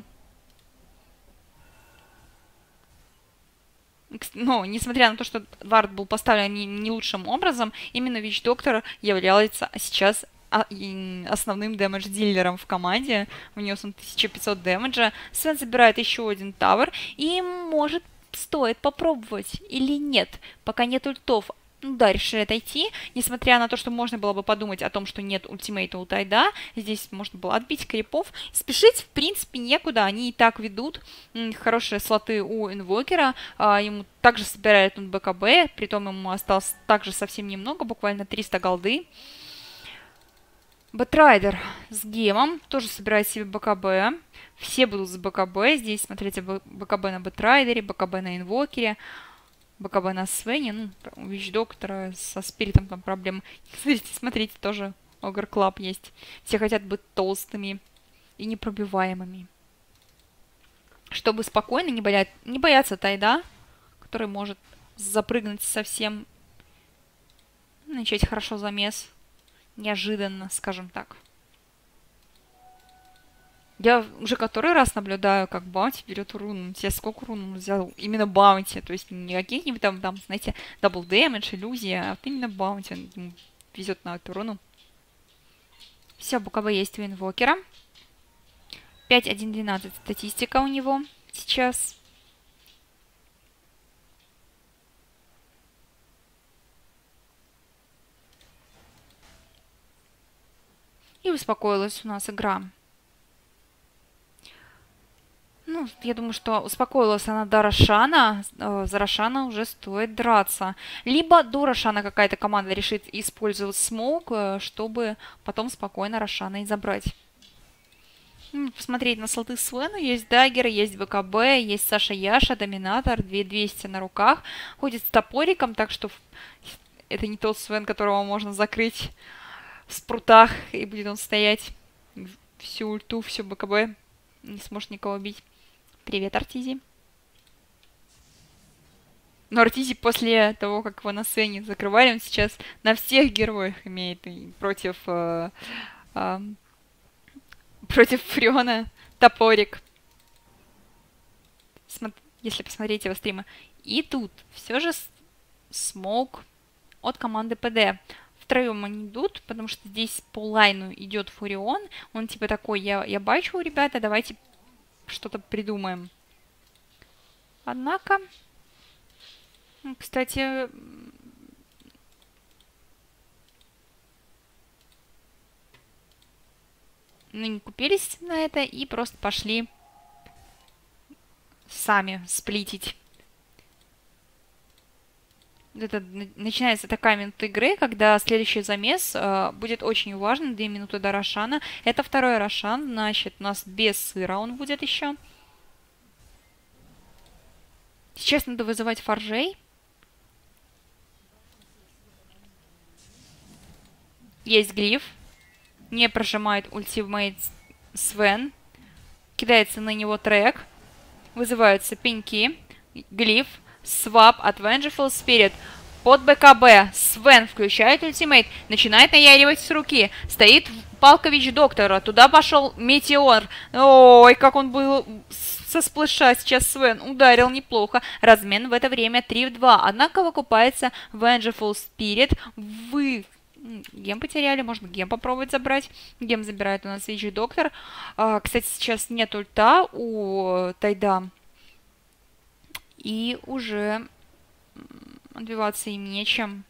[SPEAKER 1] Но, несмотря на то, что вард был поставлен не, не лучшим образом, именно Вич-доктор является сейчас основным дэмэдж-дилером в команде. Внес он тысяча пятьсот дэмэджа. Свен забирает еще один тавер. И может стоит попробовать или нет. Пока нет ультов. Ну да, решили отойти. Несмотря на то, что можно было бы подумать о том, что нет ультимейта у Тайда. Здесь можно было отбить крипов. Спешить, в принципе, некуда. Они и так ведут. Хорошие слоты у инвокера. Ему также собирает он БКБ. Притом ему осталось также совсем немного. Буквально триста голды. Бэтрайдер с гемом. Тоже собирает себе БКБ. Все будут с БКБ. Здесь, смотрите, БКБ на Бэтрайдере, БКБ на инвокере. БКБ на Свене, ну, у Вич-доктора со спиритом там проблемы. Смотрите, смотрите, тоже Огр Клаб есть. Все хотят быть толстыми и непробиваемыми. Чтобы спокойно не, боя... не бояться Тайда, который может запрыгнуть совсем, начать хорошо замес. Неожиданно, скажем так. Я уже который раз наблюдаю, как Баунти берет руну. Тебе сколько рун он взял? Именно Баунти. То есть не каких-нибудь там, там, знаете, дабл дэмэдж, иллюзия, а вот именно Баунти. Он ему везет на эту руну. Все, БКБ есть у инвокера. пять один двенадцать статистика у него сейчас. И успокоилась у нас игра. Ну, Ну, я думаю, что успокоилась она до Рошана. э, За Рошана уже стоит драться. Либо до Рошана какая-то команда решит использовать смоук, э, чтобы потом спокойно Рошана и забрать. Ну, посмотреть на слоты Свена. Есть Даггер, есть ВКБ, есть Саша Яша, Доминатор, две двести на руках. Ходит с топориком, так что это не тот Свен, которого можно закрыть в спрутах, и будет он стоять всю ульту, всю БКБ. Не сможет никого бить. Привет, Артизи. Но Артизи после того, как его на сцене закрывали, он сейчас на всех героях имеет и против... Э, э, против Фреона топорик. Смо если посмотреть его стримы. И тут все же смоук от команды ПД. Втроем они идут, потому что здесь по лайну идет Фурион. Он типа такой, я, я бачу, ребята, давайте что-то придумаем. Однако, кстати, ну, не купились на это и просто пошли сами сплитить. Это начинается такая минута игры, когда следующий замес э, будет очень важен. Две минуты до Рошана. Это второй Рошан, значит, у нас без сыра он будет еще. Сейчас надо вызывать форжей. Есть глиф. Не прожимает ультимейт Свен. Кидается на него трек. Вызываются пеньки. Глиф. Свап от Vengeful Spirit. Под БКБ. Свен включает ультимейт. Начинает наяривать с руки. Стоит Палкович Доктора. Туда пошел Метеор. Ой, как он был со сплэша. Сейчас Свен ударил неплохо. Размен в это время три в два. Однако выкупается Vengeful Spirit. Вы... Гем потеряли, можно гем попробовать забрать. Гем забирает у нас Вичи Доктор. А, кстати, сейчас нет ульта у Тайда. И уже отбиваться им нечем.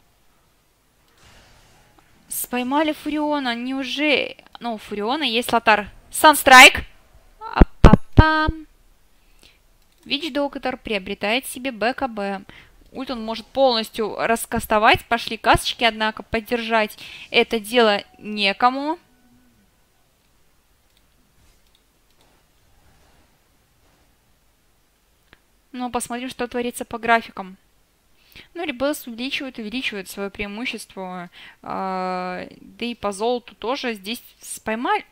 [SPEAKER 1] Споймали Фуриона. Неужели... Ну, у Фуриона есть Лотар. Санстрайк. А-па-пам. Вич Доктор приобретает себе БКБ. Ульт он может полностью раскастовать. Пошли касочки, однако поддержать это дело некому. Но посмотрим, что творится по графикам. Ну, Ребелс увеличивает, увеличивает свое преимущество. Да и по золоту тоже здесь споймали.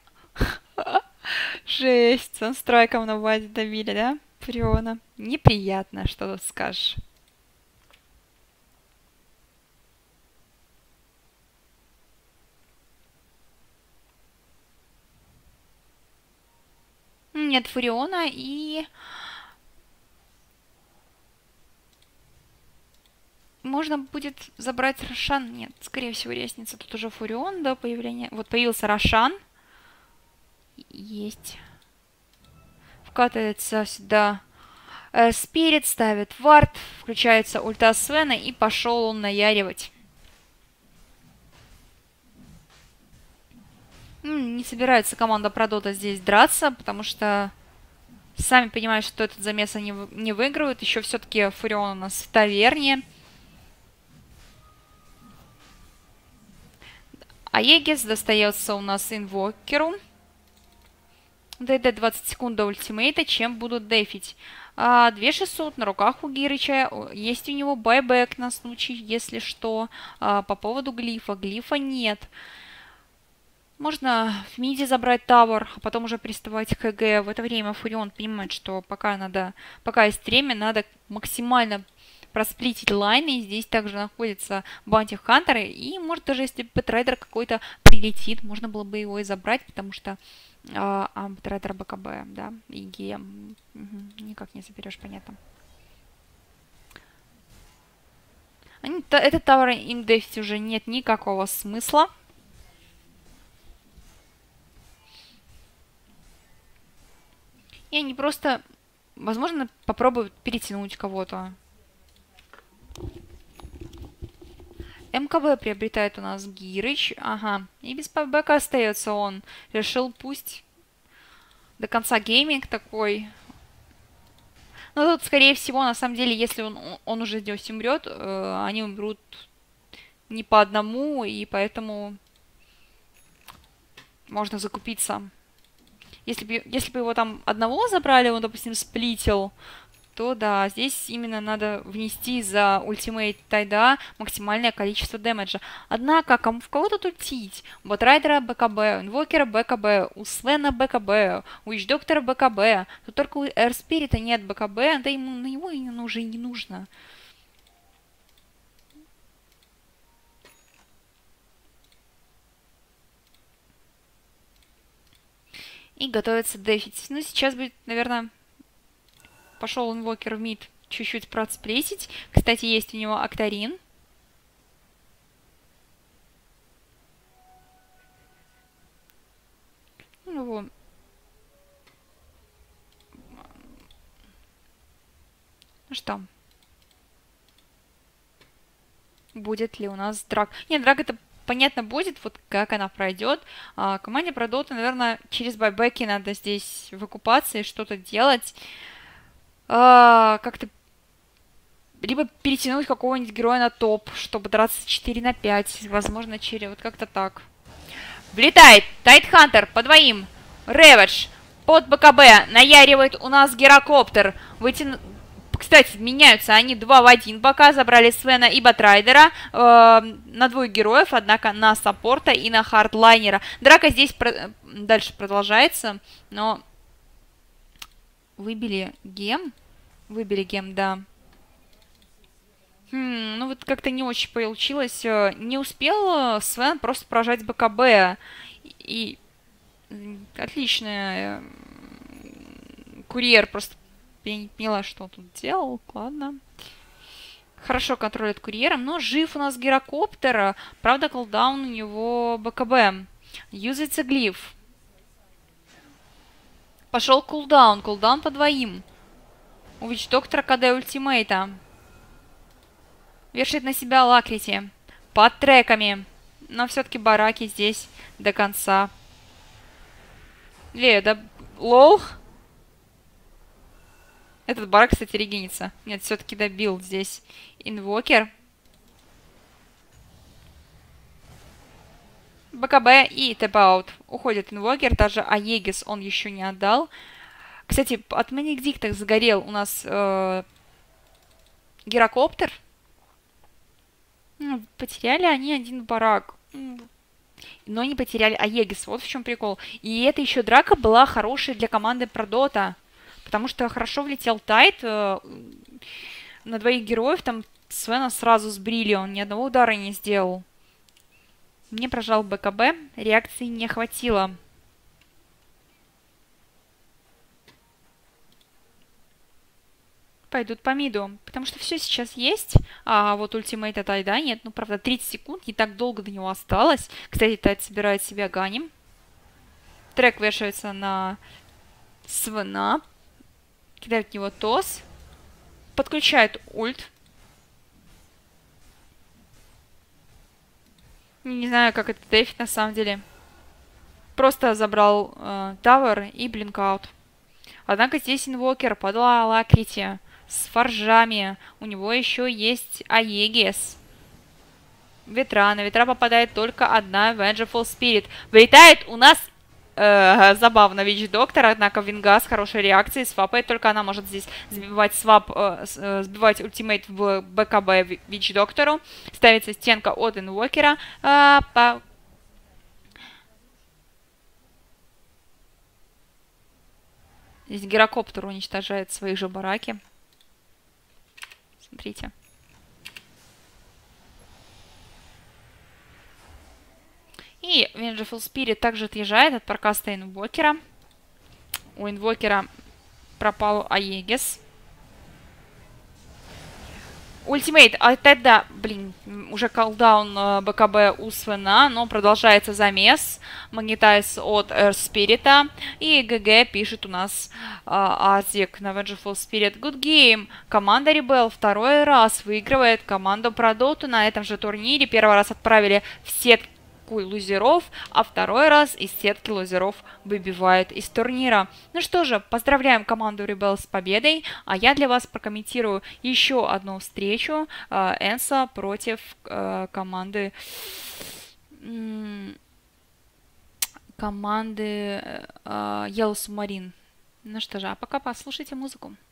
[SPEAKER 1] Жесть, санстрайком на базе давили, да? Фуриона. Неприятно, что тут скажешь. Нет Фуриона и... Можно будет забрать Рошан. Нет, скорее всего, лестница. Тут уже Фурион до появления. Вот появился Рошан. Есть. Вкатывается сюда. Э, Спирит ставит вард. Включается ульта Свена. И пошел он наяривать. Не собирается команда Продота здесь драться, потому что сами понимают, что этот замес они не выиграют. Еще все-таки Фурион у нас в таверне. А Егис достается у нас инвокеру. ДД двадцать секунд до ультимейта, чем будут дефить. А, две тысячи шестьсот на руках у Гирыча. Есть у него байбек на случай, если что. А, по поводу глифа. Глифа нет. Можно в миде забрать тавер, а потом уже приставать к ХГ. В это время Фурион понимает, что пока надо, пока есть время, надо максимально просплитить лайны. Здесь также находится Баунти Хантер. И может даже если Бэтрайдер какой-то прилетит, можно было бы его и забрать, потому что а, а Бэтрайдер БКБ, да, и Гем. Угу, никак не заберешь, понятно. Этот тавер им дефить уже нет никакого смысла. И они просто, возможно, попробуют перетянуть кого-то. МКБ приобретает у нас Гирыч. Ага. И без пабека остается он. Решил пусть до конца гейминг такой. Но тут, скорее всего, на самом деле, если он, он уже здесь умрет, э, они умрут не по одному, и поэтому можно закупиться. Если бы, если бы его там одного забрали, он, допустим, сплитил, то да, здесь именно надо внести за ультимейт Тайда максимальное количество дэмэджа. Однако, кому, в кого тут ультить? У Батрайдера БКБ, у Инвокера БКБ, у Свена БКБ, у Вичдоктора БКБ. Тут только у Эрспирита нет БКБ, да ему на него оно уже и не нужно. И готовится дефить. Ну, сейчас будет, наверное... Пошел инвокер в мид чуть-чуть процплесить. Кстати, есть у него Актарин. Ну, ну что? Будет ли у нас драк? Нет, драк это понятно будет, вот как она пройдет. А команде про доту, наверное, через байбеки надо здесь выкупаться и что-то делать. А, как-то либо перетянуть какого-нибудь героя на топ, чтобы драться четыре на пять. Возможно, через... Вот как-то так. Влетает Тайтхантер по двоим. Рэвидж под БКБ. Наяривает у нас Герокоптер. Вытяну... Кстати, меняются они два в один пока. Забрали Свена и Батрайдера. Э, на двух героев, однако на саппорта и на хардлайнера. Драка здесь про... дальше продолжается, но... Выбили гем. Выбили гем, да. Хм, ну вот как-то не очень получилось. Не успел Свен просто прожать БКБ. И... Отлично. Курьер просто... Я не поняла, что он тут делал. Ладно. Хорошо контролит курьером. Но жив у нас Герокоптер. Правда, колдаун у него БКБ. Юзается глиф. Пошел кулдаун. Кулдаун по двоим. У Вичдоктора КД ультимейта. Вешает на себя Лакрити. Под треками. Но все-таки бараки здесь до конца. Э, да... Лол. Этот барак, кстати, регенится. Нет, все-таки добил здесь инвокер. БКБ и тэп-аут. Уходит инвокер. Даже Аегис он еще не отдал. Кстати, от Манидиктах загорел у нас э, Герокоптер. Ну, потеряли они один барак. Но не потеряли Аегис. Вот в чем прикол. И это еще драка была хорошая для команды Продота. Потому что хорошо влетел Тайт. Э, на двоих героев там Свена сразу сбрили. Он ни одного удара не сделал. Мне прожал БКБ. Реакции не хватило. Пойдут по миду. Потому что все сейчас есть. А вот ультимейта Тайда нет. Ну, правда, тридцать секунд. Не так долго до него осталось. Кстати, Тайд собирает себя ганим. Трек вешается на Свена. Кидает в него тос. Подключает ульт. Не знаю, как это дефить на самом деле. Просто забрал э, тавер и блинкаут. Однако здесь инвокер подала Лакрити с форжами. У него еще есть Аегис. Ветра. На ветра попадает только одна Vengeful Spirit. Вылетает у нас э, забавно Вичдоктор, однако Вингас хорошей реакцией свапает. Только она может здесь сбивать свап, э, э, сбивать ультимейт в БКБ Вичдоктору. Ставится стенка от инвокера. Э, по... Здесь Герокоптер уничтожает свои же бараки. Смотрите. И Vengeful Spirit также отъезжает от паркаста инвокера. У инвокера пропал Аегис. Ультимейт, а тогда, блин, уже колдаун БКБ у Свена, но продолжается замес. Магнитайз от Эрспирита. И ГГ пишет у нас а, Азик на Vengeful Spirit. Good game. Команда Rebel второй раз выигрывает команду Продоту на этом же турнире. Первый раз отправили в сетку сетку лузеров, а второй раз из сетки лузеров выбивает из турнира. Ну что же, поздравляем команду Rebels с победой, а я для вас прокомментирую еще одну встречу Энса против команды команды Yellow Submarine. Ну что же, а пока послушайте музыку.